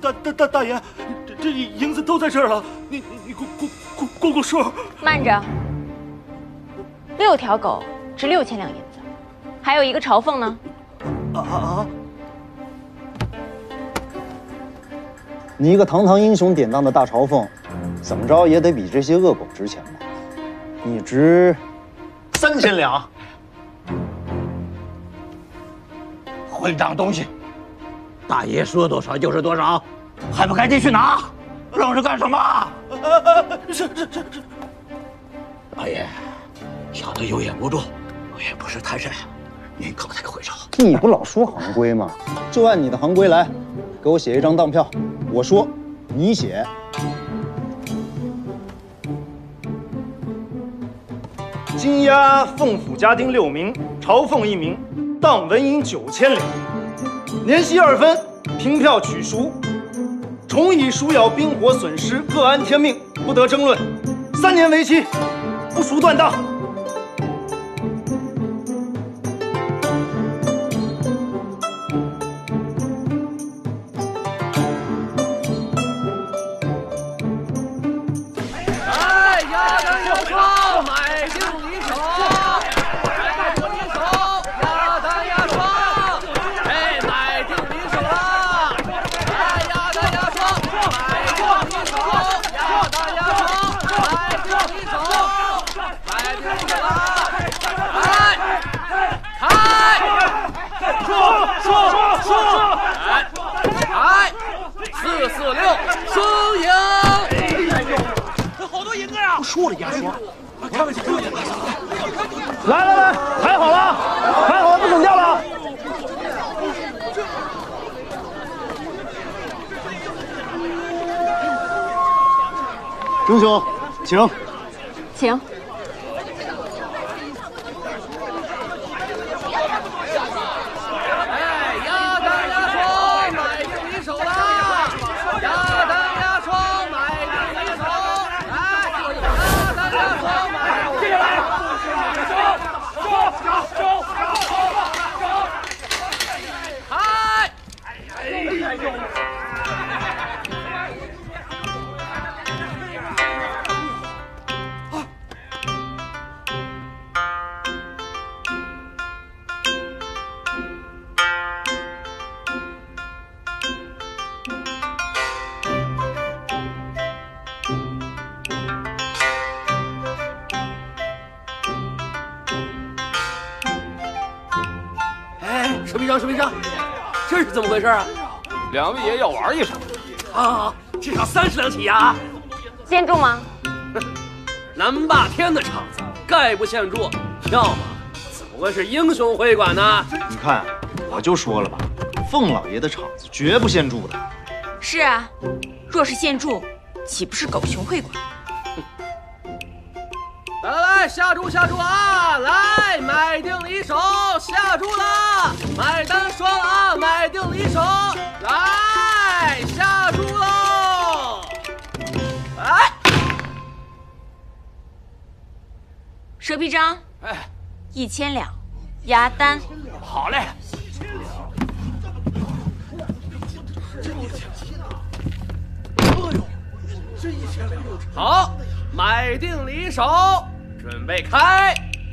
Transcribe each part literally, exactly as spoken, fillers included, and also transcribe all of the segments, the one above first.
大大大大爷，这这银子都在这儿了，你你你过过过过过数。 慢着，六条狗值六千两银子，还有一个朝凤呢。 啊啊啊！ 你一个堂堂英雄典当的大朝凤，怎么着也得比这些恶狗值钱吧？你值三千两。 混账东西！大爷说多少就是多少，还不赶紧去拿？愣着干什么？ 是是是是。 老爷，小的有眼无珠，我也不是太深，您可太会找。 你不老说行规吗？就按你的行规来，给我写一张当票。我说，你写。 金押凤府家丁六名，朝凤一名，当纹银九千两，年息二分，凭票取赎。重以鼠咬、冰火损失各安天命，不得争论。三年为期，不赎断当。 说了压说，开玩笑，开玩笑。 来来来，抬好了，抬好了，不准掉了。 英雄，请， 请。 石皮章，石皮章，这是怎么回事啊？ 两位爷要玩一场， 好好好，至少三十两起呀！ 限注吗？ 南霸天的场子概不限注，要么怎么会是英雄会馆呢？ 你看，我就说了吧，凤老爷的场子绝不限注的。 是啊，若是限注，岂不是狗熊会馆？ 来来来，下注下注啊！来，买定离手，下注了，买单说了啊，买定离手，来下注喽！来， 蛇皮章， 哎， 一千两，押单。 好嘞。哎呦，这一千两！好，买定离手。准备开，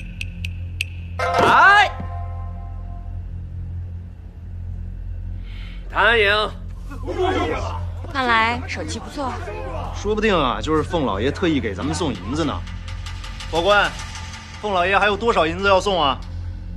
来，单赢。 看来手气不错。 说不定啊，就是凤老爷特意给咱们送银子呢。报官，凤老爷还有多少银子要送啊？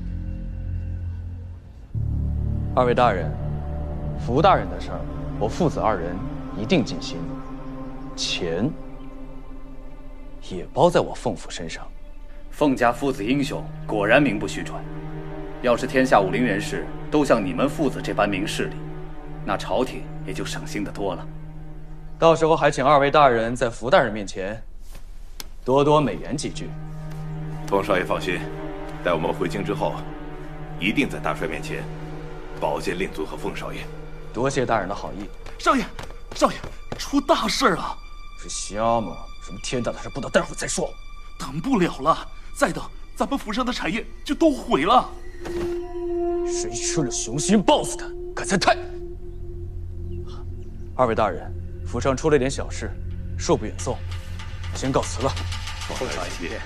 二位大人，福大人的事儿，我父子二人一定尽心。钱也包在我凤府身上。 凤家父子英雄果然名不虚传。要是天下武林人士都像你们父子这般明事理，那朝廷也就省心的多了。 到时候还请二位大人在福大人面前多多美言几句。 凤少爷放心，待我们回京之后，一定在大帅面前保荐令尊和凤少爷。 多谢大人的好意。 少爷，少爷，出大事了！ 是瞎吗？什么天大的事不能待会儿再说？ 等不了了，再等咱们府上的产业就都毁了。谁吃了熊心，抱死他！敢再太…… 二位大人，府上出了点小事，恕不远送，先告辞了。 奉上一别。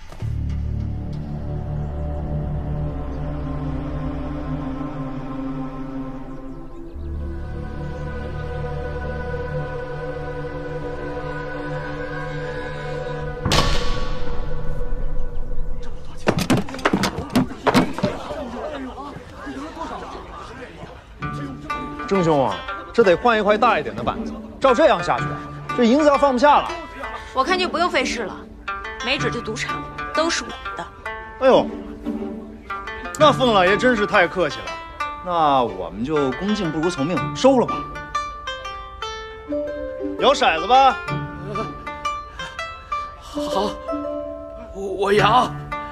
郑兄啊，这得换一块大一点的板子。照这样下去，这银子要放不下了。 我看就不用费事了，没准这赌场都是我们的。 哎呦，那凤老爷真是太客气了。那我们就恭敬不如从命，收了吧。摇骰子吧。 好，我我摇。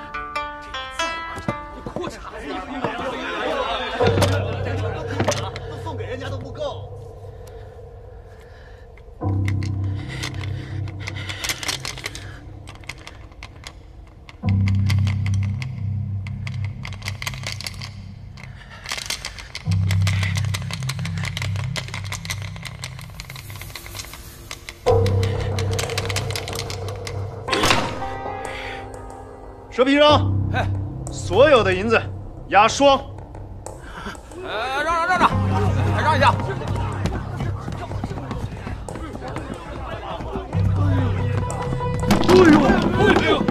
蛇皮生，哎，所有的银子压双。 呃，让让让让，让一下。哎呦，哎呦！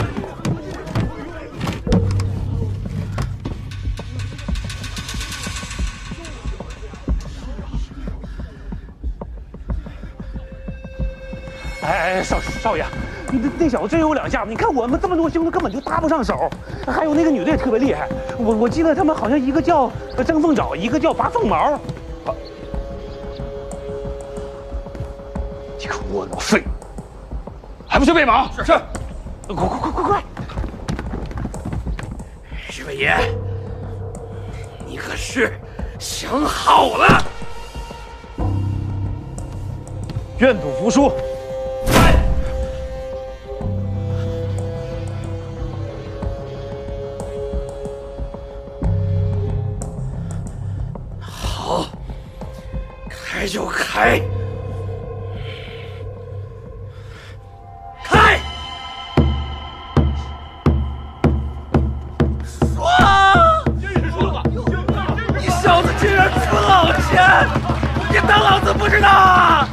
哎，少少爷。 那那小子真有两下子，你看我们这么多兄弟根本就搭不上手，还有那个女的也特别厉害。我我记得他们好像一个叫争凤爪，一个叫拔凤毛。你个窝囊废，还不去备马？是是，快快快快快！ 日本爷，你可是想好了？ 愿赌服输。 好，开就开，开！说，你小子竟然出老千，你当老子不知道？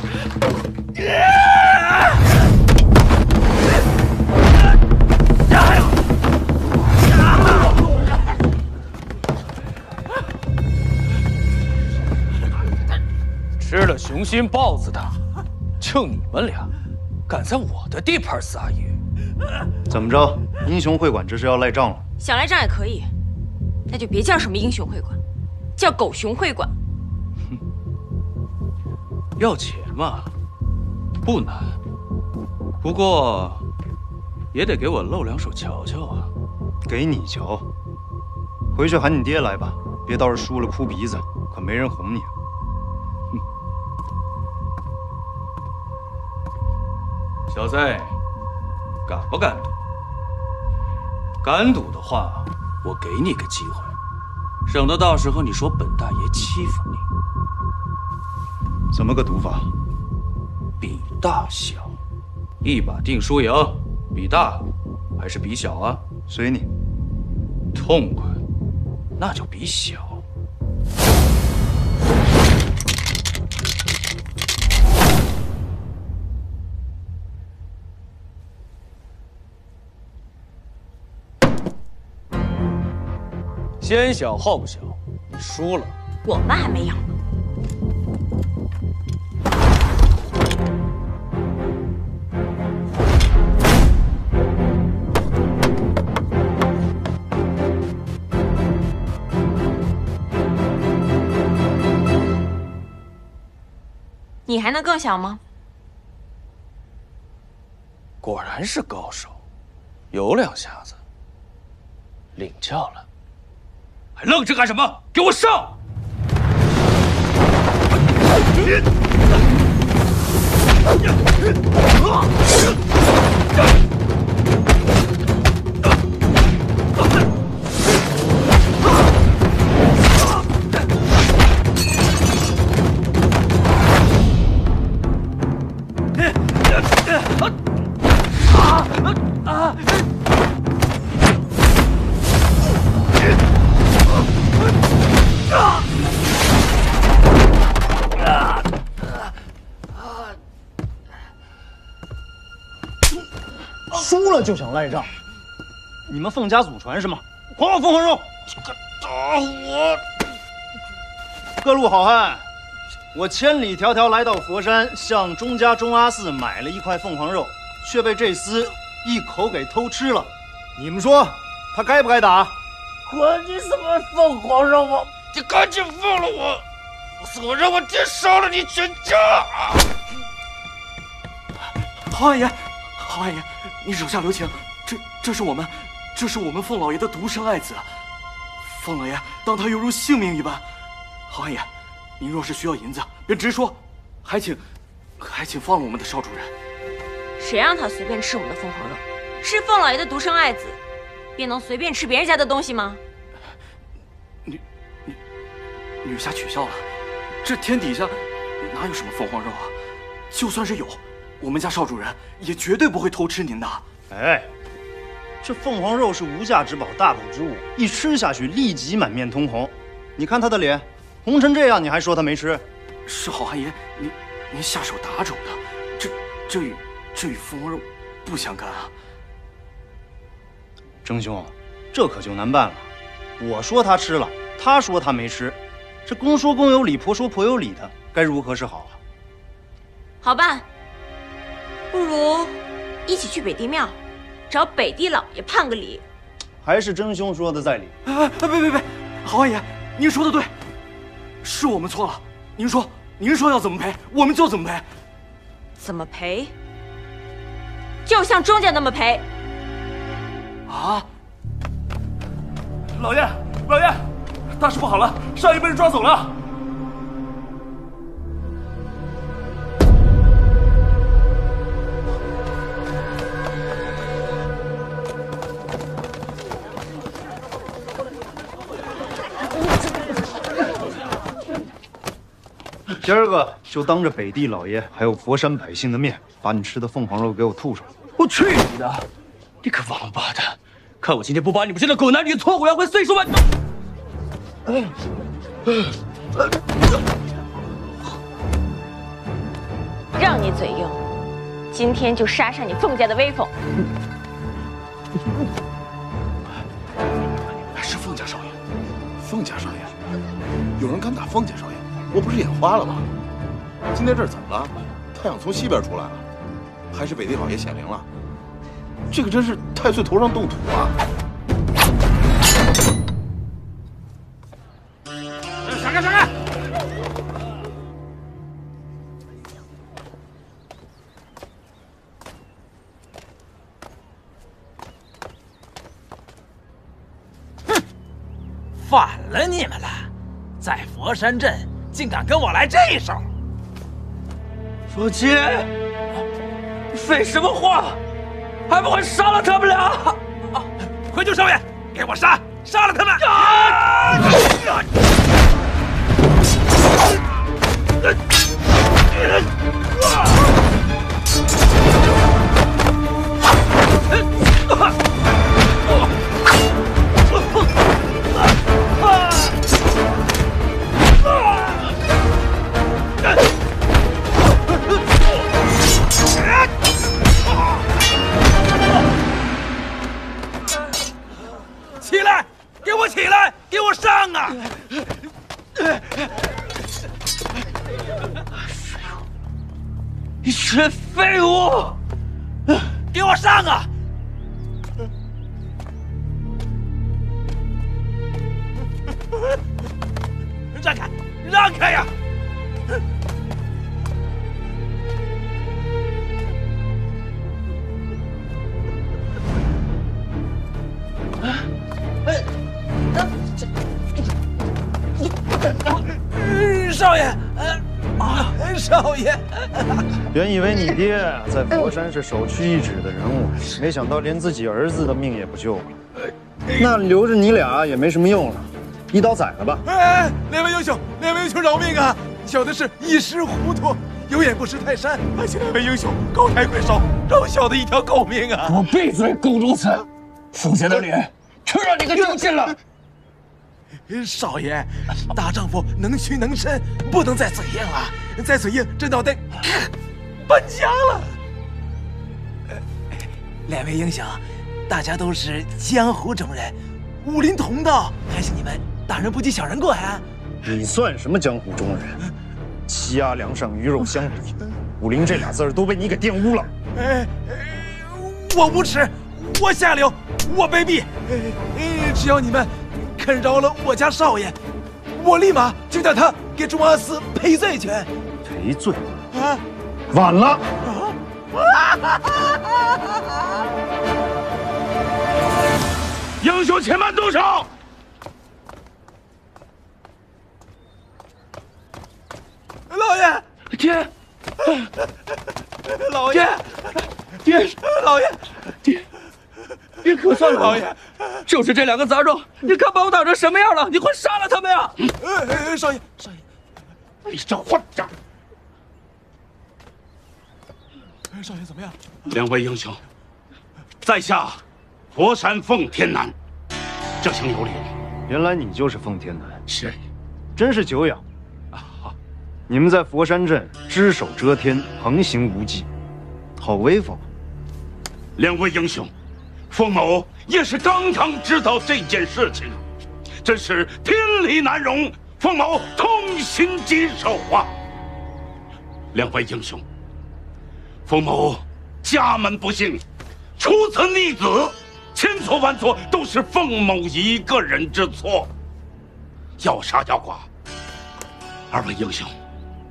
吃了雄心豹子的，就你们俩，敢在我的地盘撒野？ 怎么着？英雄会馆这是要赖账了？ 想赖账也可以，那就别叫什么英雄会馆，叫狗熊会馆。 要钱嘛，不难，不过也得给我露两手瞧瞧啊。 给你瞧，回去喊你爹来吧，别到时输了哭鼻子，可没人哄你。 小赛，敢不敢赌？敢赌的话，我给你个机会，省得到时候你说本大爷欺负你。 怎么个赌法？ 比大小，一把定输赢。比大还是比小啊？ 随你。 痛快，那就比小。 先小后小，你输了。 我们还没赢呢。你还能更小吗？ 果然是高手，有两下子。领教了。 还愣着干什么？给我上！ 输了就想赖账。 你们凤家祖传是吗？还我凤凰肉！ 这个家伙！ 各路好汉，我千里迢迢来到佛山，向钟家钟阿四买了一块凤凰肉，却被这厮一口给偷吃了。你们说他该不该打？ 管你什么凤凰肉啊！你赶紧放了我，否则我爹杀了你全家！ 好汉爷，好汉爷，你手下留情，这这是我们，这是我们凤老爷的独生爱子，凤老爷当他犹如性命一般。好汉爷，您若是需要银子，便直说，还请，还请放了我们的少主人。 谁让他随便吃我们的凤凰肉？是凤老爷的独生爱子，便能随便吃别人家的东西吗？ 女女女侠取笑了，这天底下哪有什么凤凰肉啊？就算是有，我们家少主人也绝对不会偷吃您的。 哎，这凤凰肉是无价之宝，大补之物，一吃下去立即满面通红。你看他的脸，红成这样，你还说他没吃？ 是好汉爷，您您下手打肿的，这这与这与凤凰肉不相干啊。 征兄，这可就难办了。我说他吃了，他说他没吃，这公说公有理，婆说婆有理的，该如何是好啊？ 好办，不如一起去北帝庙，找北帝老爷判个理。 还是征兄说的在理。 啊！别别别，好汉爷，您说的对，是我们错了。您说，您说要怎么赔，我们就怎么赔。 怎么赔？就像钟家那么赔。 啊！老爷，老爷，大事不好了，少爷被人抓走了。 今儿个就当着北帝老爷还有佛山百姓的面，把你吃的凤凰肉给我吐出来！ 我去你的！你个王八蛋！看我今天不把你们这对狗男女挫骨扬灰，碎尸万段！ 让你嘴硬，今天就杀杀你凤家的威风！ 是凤家少爷，凤家少爷，有人敢打凤家少爷？我不是眼花了吗？今天这儿怎么了？太阳从西边出来了，还是北帝老爷显灵了？这个真是太岁头上动土啊！ 闪开，闪开！ 哼，反了你们了！在佛山镇竟敢跟我来这一手！ 佛姐，你废什么话？还不快杀了他们俩！ 啊！回九少爷，给我杀！杀了他们！啊！起来！给我起来！给我上啊！ 你群废物！ 给我上啊！让开！让开呀！少爷，啊，少爷！ 原以为你爹在佛山是首屈一指的人物，没想到连自己儿子的命也不救了。那留着你俩也没什么用了，一刀宰了吧！ 哎，两位英雄，两位英雄饶命啊！小的是一时糊涂，有眼不识泰山，还请两位英雄高抬贵手，让小的一条狗命啊！ 给我闭嘴，狗如此！凤姐的脸，全让你给丢尽了！ 少爷，大丈夫能屈能伸，不能再嘴硬了。再嘴硬，这脑袋搬家了。 两位英雄，大家都是江湖中人，武林同道，还是你们大人不计小人过呀？ 你算什么江湖中人？欺压梁上，鱼肉乡里，武林这俩字儿都被你给玷污了。 哎，我无耻，我下流，我卑鄙。哎，只要你们肯饶了我家少爷，我立马就带他给钟阿四赔罪去。 赔罪？ 啊， 晚了。 英雄且慢动手！ 老爷， 爹， 老爷， 爹， 老爷， 爹，爹可算了， 老爷， 就是这两个杂种，你看把我打成什么样了？你快杀了他们呀！ 呃，少爷，少爷， 你这混账！ 少爷怎么样？ 两位英雄，在下佛山奉天南，这厢有礼。 原来你就是奉天南， 是， 真是久仰。啊，你们在佛山镇只手遮天，横行无忌，好威风。 两位英雄，凤某也是刚刚知道这件事情，真是天理难容，凤某痛心疾首啊！两位英雄。凤某家门不幸，出此逆子，千错万错都是凤某一个人之错。要杀要剐，二位英雄，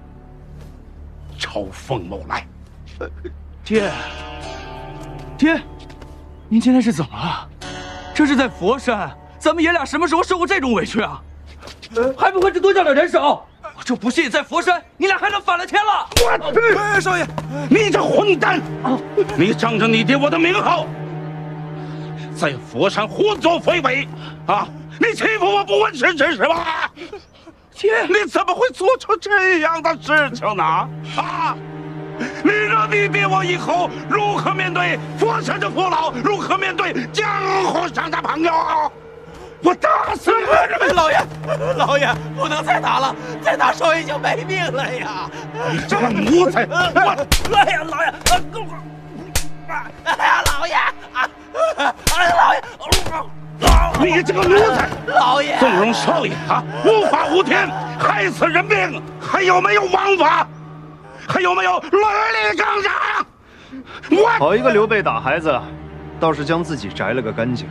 朝凤某来。呃，爹，爹，您今天是怎么了？这是在佛山，咱们爷俩什么时候受过这种委屈啊？还不快去多叫点人手！我就不信在佛山你俩还能反了天了！我去！ 哎，少爷， 你这混蛋！你仗着你爹我的名号，在佛山胡作非为啊！你欺负我不问世事是吧？爹，你怎么会做出这样的事情呢？啊！你让你爹我以后如何面对佛山的父老？如何面对江湖上的朋友？我打死你！ 老爷，老爷，不能再打了，再打少爷就没命了呀！ 你这个奴才！我， 哎呀，老爷，够了！哎呀，老爷！哎呀，老爷！ 你这个奴才！ 老爷， 纵容少爷啊，无法无天，害死人命，还有没有王法？还有没有伦理纲常？我好一个刘备打孩子，倒是将自己摘了个干净。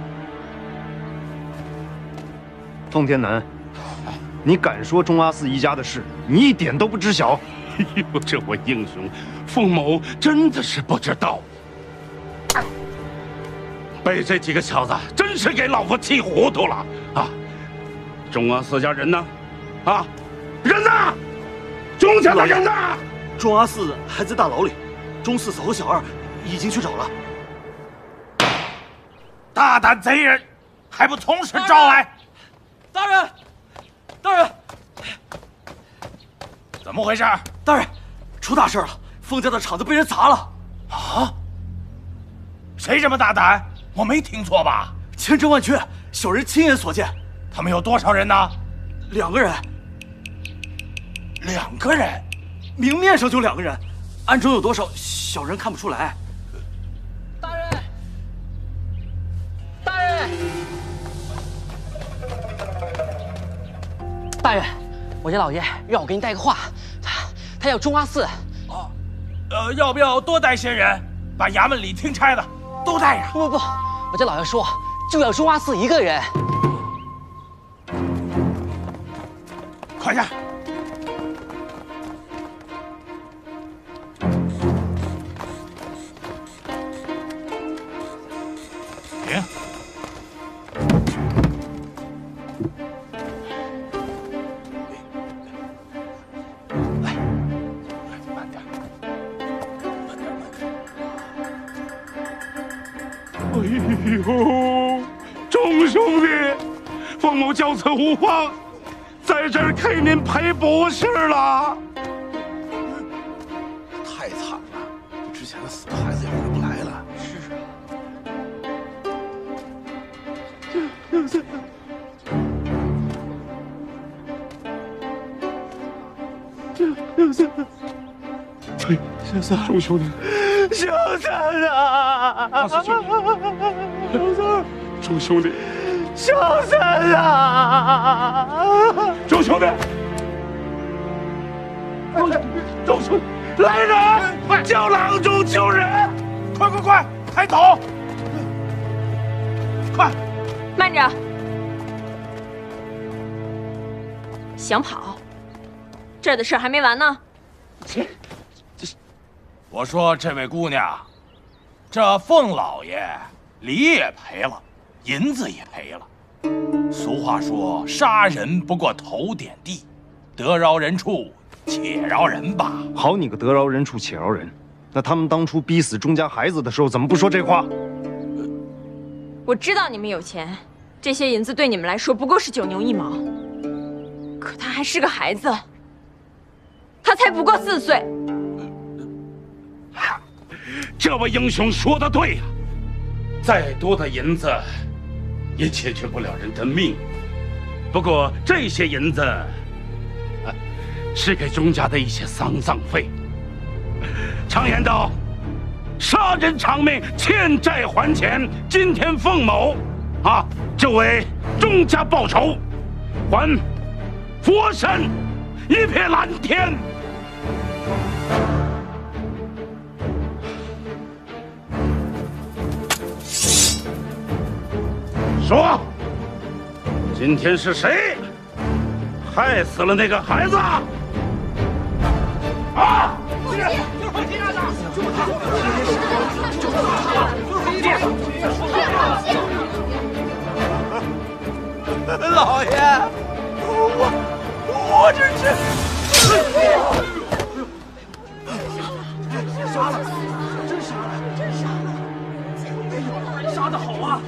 奉天南，你敢说钟阿四一家的事，你一点都不知晓。 哎呦，这位英雄，凤某真的是不知道，被这几个小子真是给老夫气糊涂了啊！钟阿四家人呢？啊，人呢？钟家的人呢？ 钟阿四还在大牢里，钟四嫂和小二已经去找了。 大胆贼人，还不从实招来！ 大人，大人， 怎么回事？ 大人，出大事了！凤家的厂子被人砸了！ 啊！谁这么大胆？我没听错吧？ 千真万确，小人亲眼所见。 他们有多少人呢？ 两个人。 两个人？ 明面上就两个人，暗中有多少，小人看不出来。 大人，大人。 大人，我家老爷让我给你带个话，他他要钟阿四。 哦，呃，要不要多带些人，把衙门里听差的都带上？ 不不不，我家老爷说就要钟阿四一个人。 快点！停！哎呦，钟兄弟，凤某教此无方，在这儿给您赔不是了。 太惨了，之前的死孩子也回不来了。 是啊。六三，六三，钟兄弟， 小三啊！小三，周兄弟， 小三啊！ 周兄弟，周兄弟，来人，快叫郎中救人！快快快，抬头！快， 慢着！想跑？这儿的事儿还没完呢。 切！ 我说这位姑娘，这凤老爷礼也赔了，银子也赔了。俗话说，杀人不过头点地，得饶人处且饶人吧。 好你个得饶人处且饶人！那他们当初逼死钟家孩子的时候，怎么不说这话？ 我知道你们有钱，这些银子对你们来说不过是九牛一毛。可他还是个孩子，他才不过四岁。 这位英雄说的对呀，再多的银子也解决不了人的命。不过这些银子，啊，是给钟家的一些丧葬费。常言道，杀人偿命，欠债还钱。今天凤某，啊，就为钟家报仇，还佛山一片蓝天。说，今天是谁害死了那个孩子？啊！就是就是凤姐的，就是他，就是他，就是他！ 老爷，我我这是杀了，真杀了，真杀了！杀得好啊！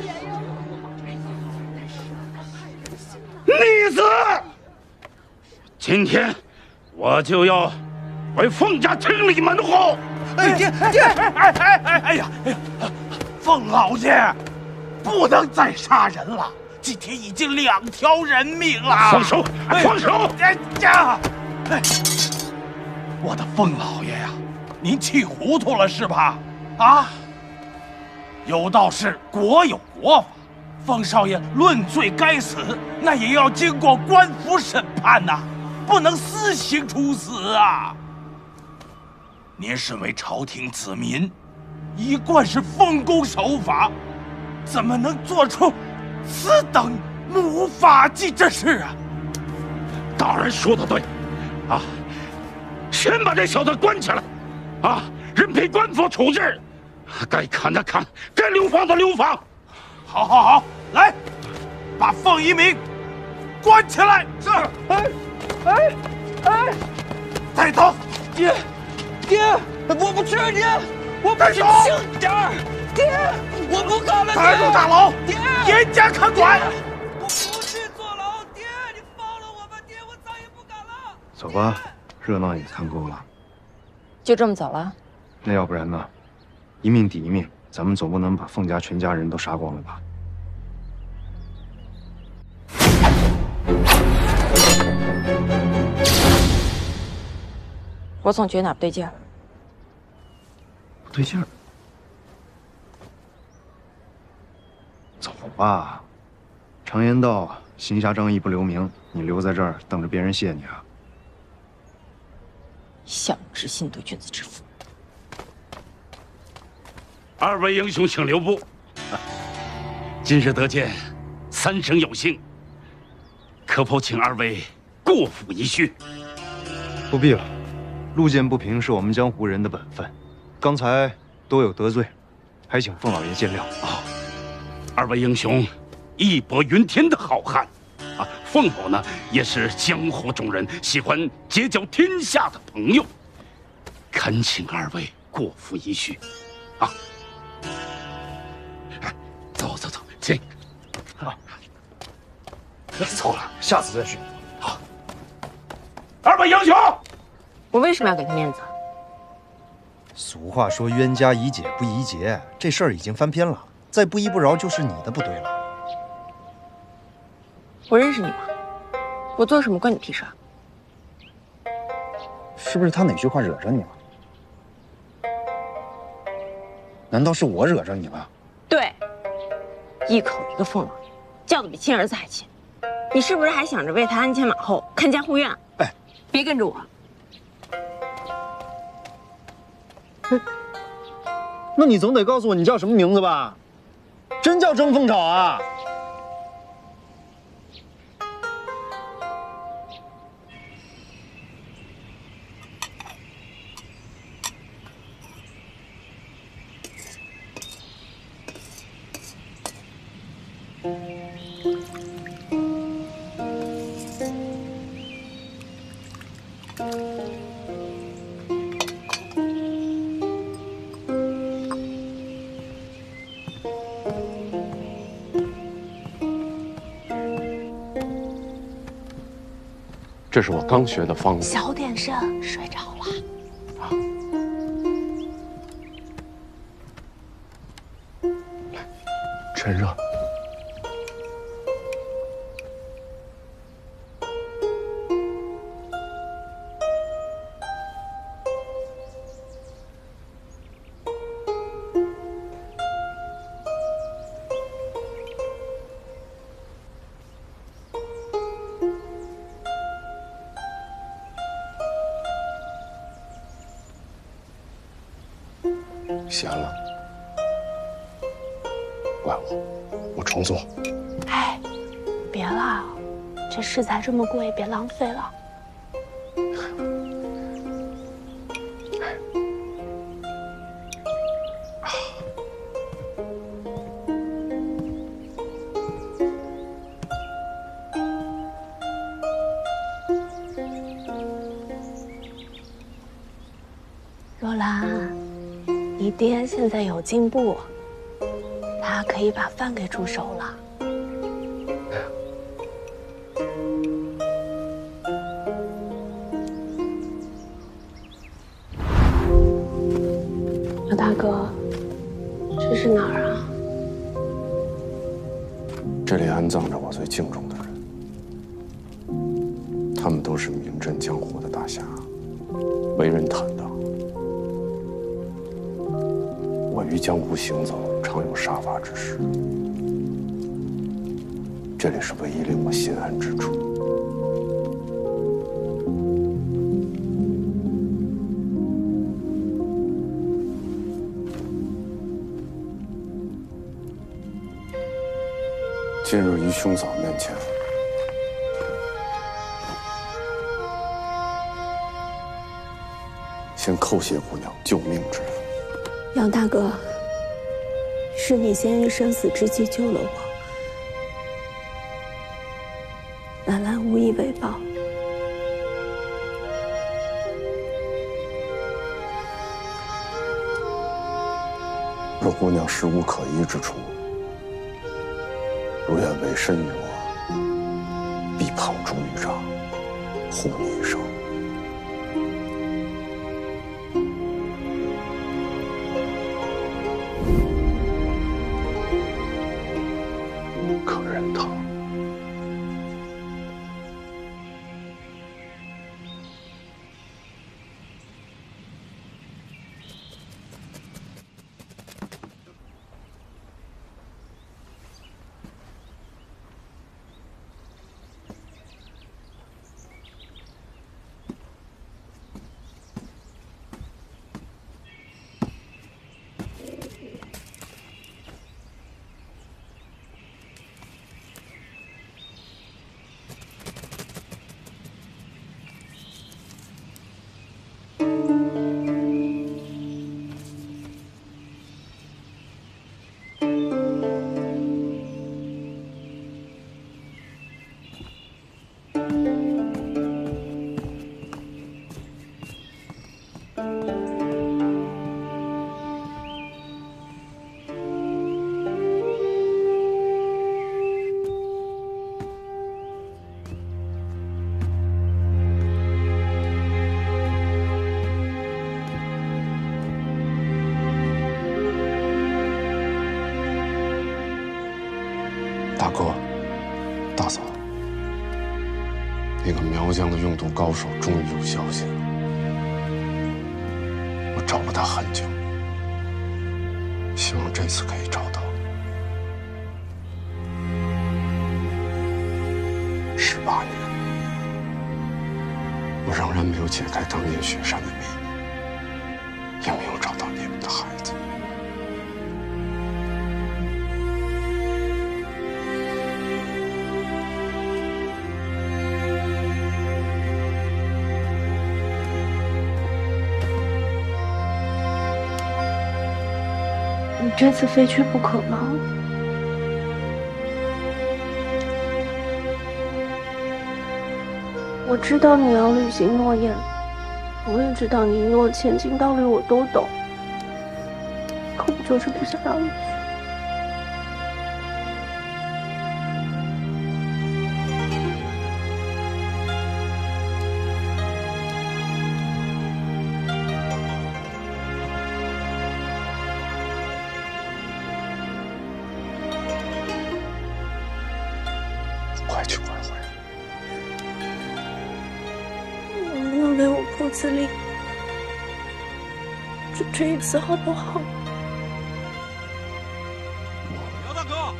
逆子！今天我就要为凤家清理门户！ 哎爹爹！哎哎哎哎呀！ 凤老爷，不能再杀人了，今天已经两条人命了。 放手！放手！ 哎呀！哎，我的凤老爷呀，您气糊涂了是吧？啊！有道是国有国法。凤少爷论罪该死，那也要经过官府审判呐，不能私刑处死啊！您身为朝廷子民，一贯是奉公守法，怎么能做出此等无法纪之事啊？ 大人说的对，啊，先把这小子关起来，啊，任凭官府处置，该砍的砍，该流放的流放。 好，好，好，来，把凤一鸣关起来。是。哎，哎，哎，带走。 爹，爹，我不去，爹，我不去，轻点儿，爹，我不干了， 带入大牢， 爹， 严加看管。 我不去坐牢，爹，你放了我吧，爹，我再也不敢了。 走吧，热闹也看够了。 就这么走了？ 那要不然呢？一命抵一命。咱们总不能把凤家全家人都杀光了吧？ 我总觉得哪不对劲儿。 不对劲儿。走吧。常言道，行侠仗义不留名，你留在这儿等着别人谢你啊？ 想知心得君子之腹。 二位英雄，请留步。今日得见三生有幸，可否请二位过府一叙？ 不必了，路见不平是我们江湖人的本分。刚才多有得罪，还请凤老爷见谅。 啊，二位英雄，义薄云天的好汉，啊，凤某呢也是江湖中人，喜欢结交天下的朋友，恳请二位过府一叙。啊。走走走，请。 好，走了，下次再续。 好。二位英雄， 我为什么要给他面子？ 俗话说冤家宜解不宜结，这事儿已经翻篇了，再不依不饶就是你的不对了。 我认识你吗？我做什么关你屁事？ 是不是他哪句话惹着你了？ 难道是我惹着你了？ 对，一口一个凤老爷，叫的比亲儿子还亲。你是不是还想着为他鞍前马后、看家护院？ 哎， 别跟着我。 哎，那你总得告诉我你叫什么名字吧？真叫征凤草啊？ 这是我刚学的方子。 小点声，睡着了。 啊，来，趁热。咸了，怪我，我重做。 哎，别了，这食材这么贵，别浪费了。若兰。你爹现在有进步，他可以把饭给煮熟了。老大哥，这是哪儿啊？ 这里安葬着我最敬重的人，他们都是名震江湖的大侠，为人坦荡。我于江湖行走，常有杀伐之事。这里是唯一令我心安之处。今日于兄嫂面前，先叩谢姑娘救命之恩。 杨大哥，是你先于生死之际救了我，兰兰无以为报。 若姑娘实无可依之处，如愿委身于我，必捧珠玉杖，护你一生。可认他。大哥，大嫂，那个苗疆的用毒高手终于有消息了，我找了他很久， 希望这次可以找到。十八年，我仍然没有解开当年雪山的秘密，也没有找到你们的孩子。 你这次非去不可吗？我知道你要履行诺言，我也知道你一诺千金，道理我都懂，可我就是不想让你去。 快去快回。 能不能为我破次令？就这一次好不好？ 姚大哥，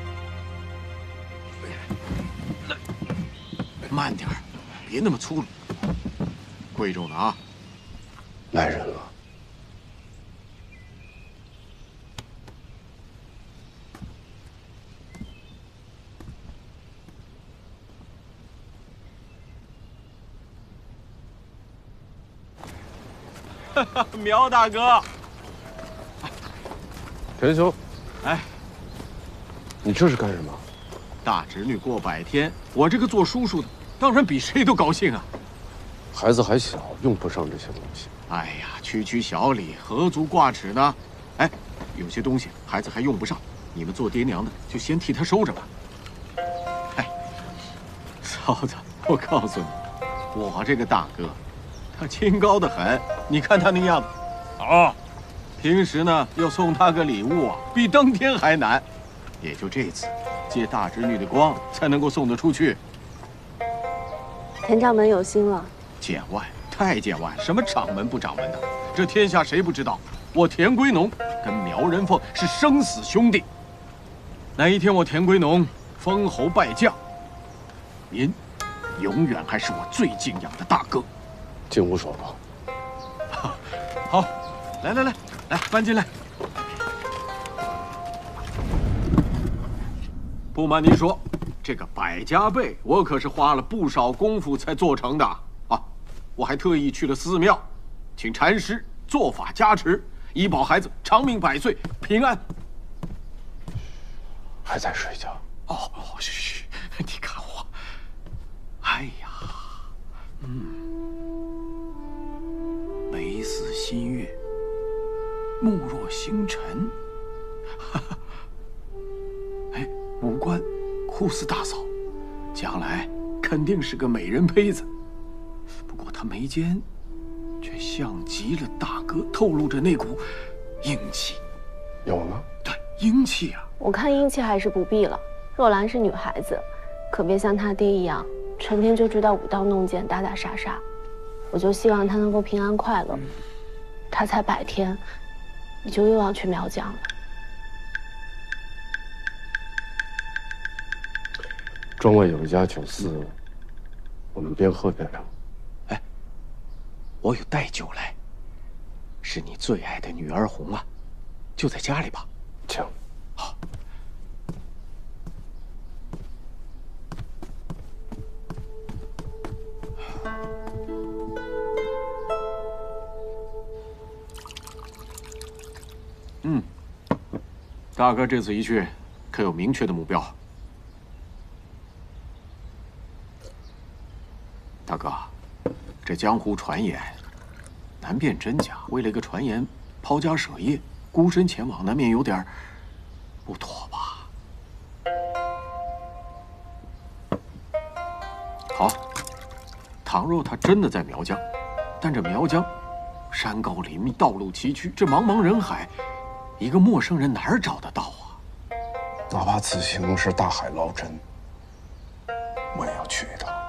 慢点儿，别那么粗鲁。贵重的啊！ 来人了。 苗大哥， 田兄， 哎， 你这是干什么？ 大侄女过百天，我这个做叔叔的当然比谁都高兴啊。 孩子还小，用不上这些东西。 哎呀，区区小礼，何足挂齿呢？哎，有些东西孩子还用不上，你们做爹娘的就先替他收着吧。哎，嫂子，我告诉你，我这个大哥，他清高的很。你看他那样子，啊，平时呢要送他个礼物啊，比登天还难。也就这次，借大侄女的光才能够送得出去。 田掌门有心了。 见外，太见外！什么掌门不掌门的，这天下谁不知道？我田归农跟苗人凤是生死兄弟。哪一天我田归农封侯拜将，您永远还是我最敬仰的大哥。 进屋说吧。 好，来来来来，搬进来。不瞒您说，这个百家被我可是花了不少功夫才做成的啊！我还特意去了寺庙，请禅师做法加持，以保孩子长命百岁、平安。 还在睡觉？ 哦哦，嘘嘘，你看我，哎呀，嗯。眉似新月，目若星辰。哈哈，哎，五官酷似大嫂，将来肯定是个美人胚子。不过她眉间却像极了大哥，透露着那股英气。 有吗？ 对，英气啊！ 我看英气还是不必了。若兰是女孩子，可别像她爹一样，成天就知道舞刀弄剑、打打杀杀。我就希望他能够平安快乐。他才百天，你就又要去苗疆了。 庄外有一家酒肆，我们边喝边聊。 哎，我有带酒来，是你最爱的女儿红啊，就在家里吧。 请。 好。嗯，大哥这次一去，可有明确的目标？大哥，这江湖传言难辨真假，为了一个传言抛家舍业，孤身前往，难免有点不妥吧？好，倘若他真的在苗疆，但这苗疆山高林密，道路崎岖，这茫茫人海，一个陌生人哪儿找得到啊？ 哪怕此行是大海捞针，我也要去一趟。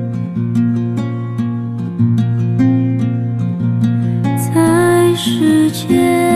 在世界。